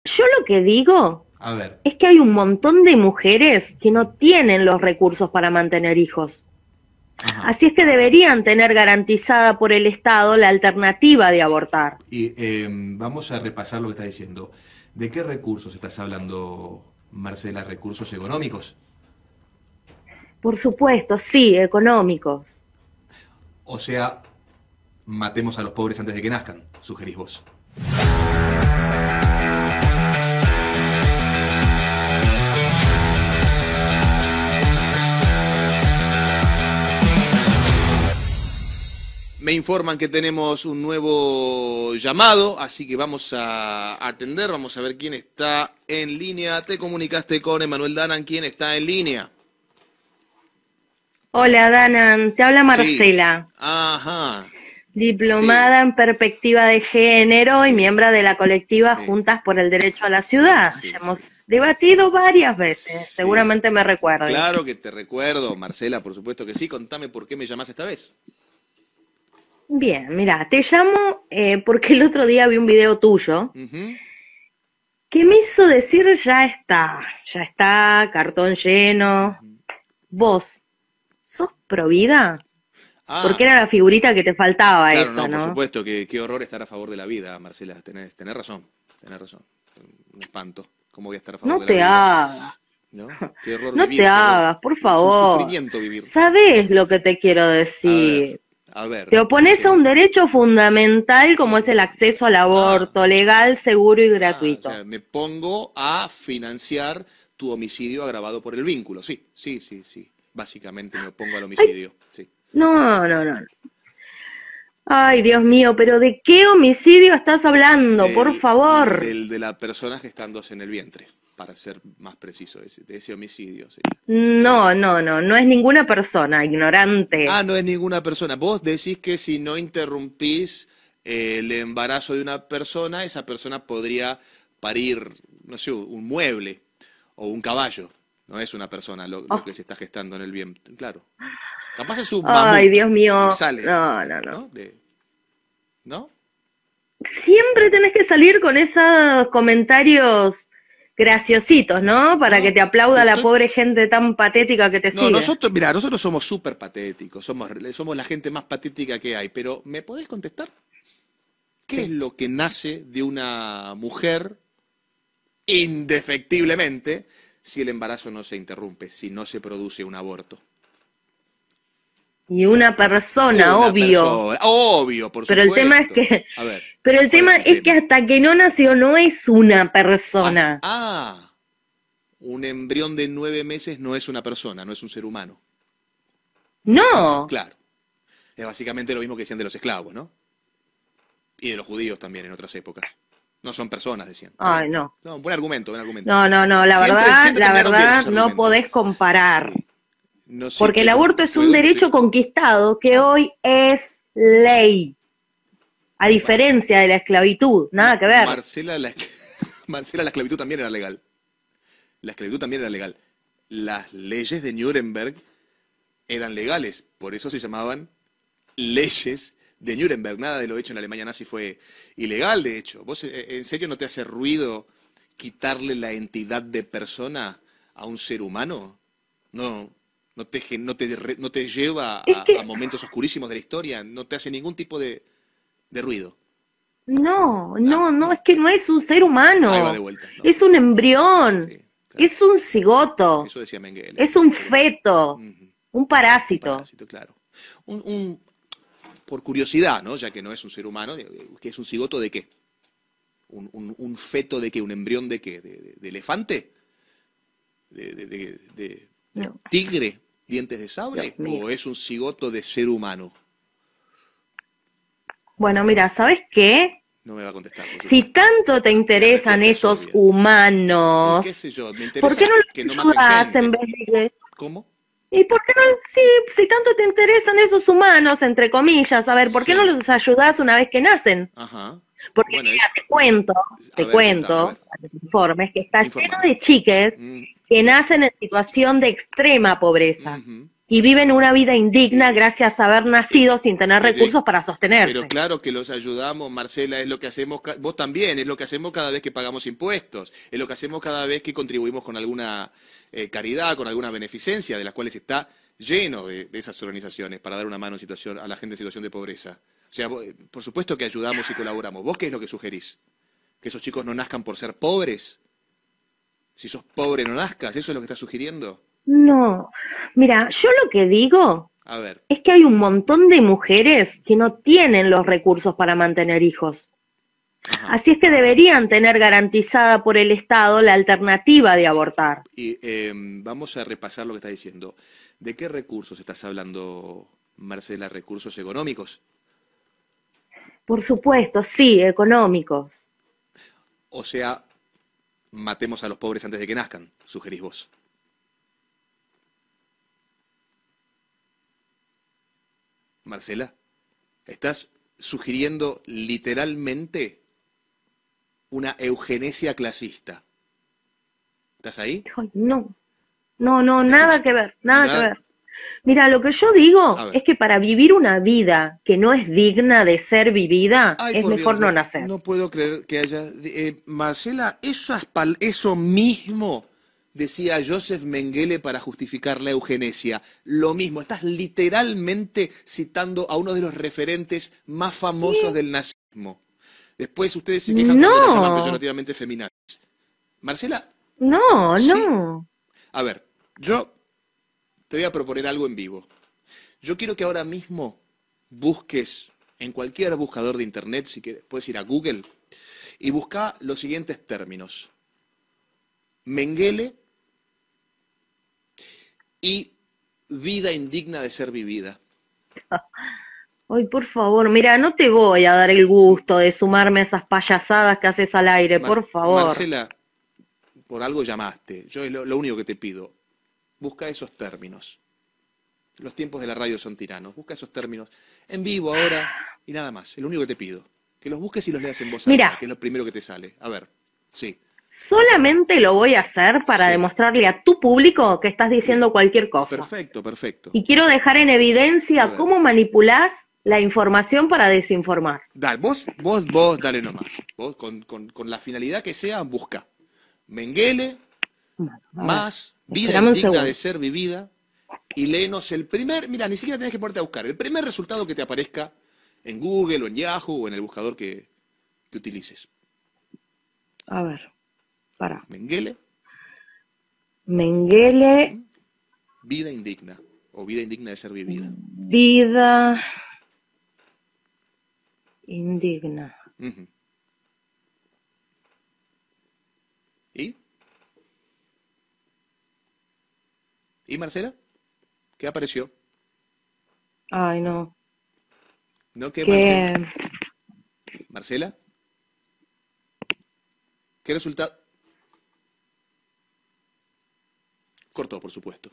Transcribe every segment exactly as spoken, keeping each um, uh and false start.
Yo lo que digo A ver. es que hay un montón de mujeres que no tienen los recursos para mantener hijos. Ajá. Así es que deberían tener garantizada por el Estado la alternativa de abortar. Y eh, vamos a repasar lo que estás diciendo. ¿De qué recursos estás hablando, Marcela? ¿Recursos económicos? Por supuesto, sí, económicos. O sea, matemos a los pobres antes de que nazcan, sugerís vos. Me informan que tenemos un nuevo llamado, así que vamos a atender, vamos a ver quién está en línea. Te comunicaste con Emanuel Danan, ¿quién está en línea? Hola, Danan, te habla Sí. Marcela, Ajá. diplomada en perspectiva de género y Sí. miembro de la colectiva Sí. Juntas por el Derecho a la Ciudad. Sí, sí, Ya hemos sí. debatido varias veces, Sí. seguramente me recuerdes. Claro que te recuerdo, Marcela, por supuesto que sí. Contame por qué me llamás esta vez. Bien, mira, te llamo eh, porque el otro día vi un video tuyo Ujú. que me hizo decir ya está, ya está, cartón lleno. Vos, ¿sos provida? Porque Ah, era la figurita que te faltaba claro, esa, no, por ¿no? supuesto, que qué horror estar a favor de la vida, Marcela. Tenés, tenés razón, tenés razón. Un espanto. ¿Cómo voy a estar a favor No de la te vida? hagas, ¿No? Qué horror no te vivir, qué horror. hagas, por Es un favor. sufrimiento vivir. ¿Sabés lo que te quiero A ver, decir? a ver, Te opones a decime. un derecho fundamental como es el acceso al Ah, aborto legal, seguro y ah, o sea, gratuito. me pongo a financiar tu homicidio agravado por el vínculo. Sí, sí, sí, sí. Básicamente me opongo al Ay, homicidio. Sí. no, no, no. Ay, Dios mío, pero ¿de qué homicidio estás hablando? Por Del, favor. del de la persona gestándose en el vientre, para ser más preciso, ese- de ese homicidio, sí. No, no, no, no es ninguna persona, Ah, ignorante. no es ninguna persona. Vos decís que si no interrumpís eh, el embarazo de una persona, esa persona podría parir, no sé, un mueble o un caballo. No es una persona lo, lo Oh, que se está gestando en el vientre, claro. Capaz es un ay, mamut Dios y mío. sale, No, no, no. ¿no? De, ¿no? Siempre tenés que salir con esos comentarios graciositos, ¿no? Para que No, te te aplauda la estoy. pobre gente tan patética que te No, sigue. nosotros, mira, nosotros somos súper patéticos, somos, somos la gente más patética que hay, pero ¿me podés contestar? ¿Qué es Sí. lo que nace de una mujer indefectiblemente si el embarazo no se interrumpe, si no se produce un aborto? Y una persona, Una obvio. persona, obvio, por Pero el tema es supuesto. que, A ver, pero el ¿cuál tema es el es que tema? hasta que no nació no es una Ah, persona. ah, un embrión de nueve meses no es una persona, no es un ser humano. No. Claro, es básicamente lo mismo que decían de los esclavos, ¿no? Y de los judíos también en otras épocas. No son personas, decían. Está bien. Ay, no. No, buen argumento, buen argumento. No, no, no, la Siempre, verdad, siempre la terminaron bien verdad esos no argumentos. podés comparar. Sí. No Porque el siempre aborto es un puedo derecho discutir. conquistado que Ah, hoy es ley, a bueno. diferencia de la esclavitud, nada Ma- que ver. Marcela, la, escl- Marcela, la esclavitud también era legal. La esclavitud también era legal. Las leyes de Nuremberg eran legales, por eso se llamaban leyes de Nuremberg. Nada de lo hecho en la Alemania nazi fue ilegal, de hecho. ¿Vos eh, en serio no te hace ruido quitarle la entidad de persona a un ser humano? No, no te, gen- no te, re- no te lleva Es a, a que, momentos oscurísimos de la historia, no te hace ningún tipo de, de ruido. no, Ah, no, no, no. es que no es un ser Ahí va de humano, vuelta. No, es un embrión, sí, claro. es un cigoto, Eso decía Mengele, es que es un un ser humano. feto, Ujú. un Un parásito. parásito, claro. Un, un- por curiosidad, ¿no? Ya que no es un ser humano, eh, ¿qué es un cigoto de qué? ¿Un, un- un feto de qué? ¿Un embrión de qué? ¿De, de- de elefante? ¿De, de- de- de- de No, tigre? ¿Dientes de sable? Dios mío. ¿O es un cigoto de ser humano? Bueno, mira, ¿sabes qué? No me va a contestar, por Si supuesto. tanto te La interesan respuesta es esos obvia. Y qué humanos, sé yo, me ¿por qué interesa no que no los maten ayudas en gente. vez de... ¿Cómo? ¿Y por qué no, sí, si tanto te interesan esos humanos, entre comillas, a ver, ¿por qué no Sí. los ayudas una vez que nacen? Ajá. Porque Bueno, mira, es... te cuento, A te ver, contame, a cuento, ver. para que te informes, que está lleno Informame. de chiques Mm, que nacen en situación de extrema pobreza. ujú. y viven una vida indigna gracias a haber nacido sin tener Pero- recursos para sostenerse. Pero claro que los ayudamos, Marcela, es lo que hacemos, ca- vos también, es lo que hacemos cada vez que pagamos impuestos, es lo que hacemos cada vez que contribuimos con alguna eh, caridad, con alguna beneficencia, de las cuales está lleno de, de esas organizaciones para dar una mano en situación, a la gente en situación de pobreza. O sea, vos- por supuesto que ayudamos y colaboramos. ¿Vos qué es lo que sugerís? ¿Que esos chicos no nazcan por ser pobres? Si sos pobre no nazcas, ¿eso es lo que estás sugiriendo? No, mira, yo lo que digo A ver, es que hay un montón de mujeres que no tienen los recursos para mantener hijos. ajá. Así es que deberían tener garantizada por el Estado la alternativa de abortar. Y eh, vamos a repasar lo que estás diciendo. ¿De qué recursos estás hablando, Marcela? ¿Recursos económicos? Por supuesto, sí, económicos. O sea, matemos a los pobres antes de que nazcan, sugerís vos. Marcela, estás sugiriendo literalmente una eugenesia clasista. ¿Estás ahí? Ay, no, no, no, nada que ver, nada, Nada- que ver. Mira, lo que yo digo A ver. es que para vivir una vida que no es digna de ser vivida, Ay, es por mejor Dios, no nacer. No puedo creer que haya... eh, Marcela, esas pal- eso mismo decía Joseph Mengele para justificar la eugenesia. Lo mismo, estás literalmente citando a uno de los referentes más famosos del nazismo. Después ustedes se quejan cuando la No. llaman peyorativamente feminazis. Marcela, No, Sí. no. a ver, yo te voy a proponer algo en vivo. Yo quiero que ahora mismo busques en cualquier buscador de internet, si quieres, puedes ir a Google, y busca los siguientes términos. Mengele y vida indigna de ser vivida. Ay, por favor, mira, no te voy a dar el gusto de sumarme a esas payasadas que haces al aire, Mar- por favor. Marcela, por algo llamaste. Yo es lo, lo único que te pido. Busca esos términos. Los tiempos de la radio son tiranos. Busca esos términos en vivo ahora y nada más. Es lo único que te pido. Que los busques y los leas en voz alta, Mira. que es lo primero que te sale. A ver, sí. Solamente lo voy a hacer para Sí. demostrarle a tu público que estás diciendo cualquier cosa. Perfecto, perfecto. Y quiero dejar en A evidencia ver. cómo manipulás la información para desinformar. Dale, vos, vos, vos, dale nomás. Vos, con, con, con la finalidad que sea, busca. Mengele, Bueno, a ver, más, vida esperame un indigna segundo. de ser vivida, y léenos el primer, mira, ni siquiera tenés que ponerte a buscar, el primer resultado que te aparezca en Google o en Yahoo o en el buscador que, que utilices. A ver, para. Mengele, Mengele, vida indigna, o vida indigna de ser vivida. vida indigna. Ujú. ¿Y? ¿Y Marcela? ¿Qué apareció? Ay, no. ¿No qué, Marcela? Que ¿Marcela? ¿Qué resultado? Cortó, por supuesto.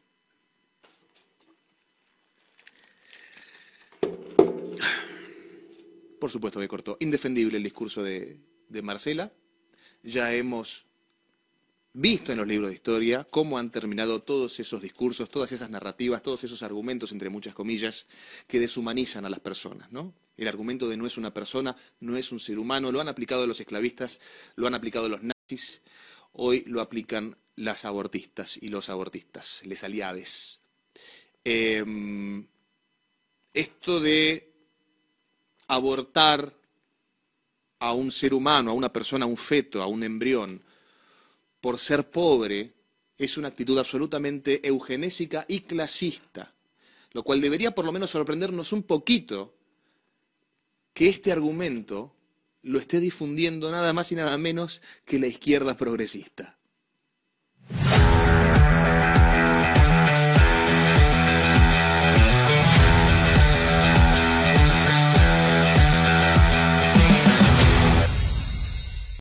Por supuesto que cortó. Indefendible el discurso de, de Marcela. Ya hemos visto en los libros de historia cómo han terminado todos esos discursos, todas esas narrativas, todos esos argumentos, entre muchas comillas, que deshumanizan a las personas, ¿no? El argumento de no es una persona, no es un ser humano, lo han aplicado los esclavistas, lo han aplicado los nazis, hoy lo aplican las abortistas y los abortistas, les aliades. Eh, esto de abortar a un ser humano, a una persona, a un feto, a un embrión, por ser pobre, es una actitud absolutamente eugenésica y clasista, lo cual debería por lo menos sorprendernos un poquito que este argumento lo esté difundiendo nada más y nada menos que la izquierda progresista.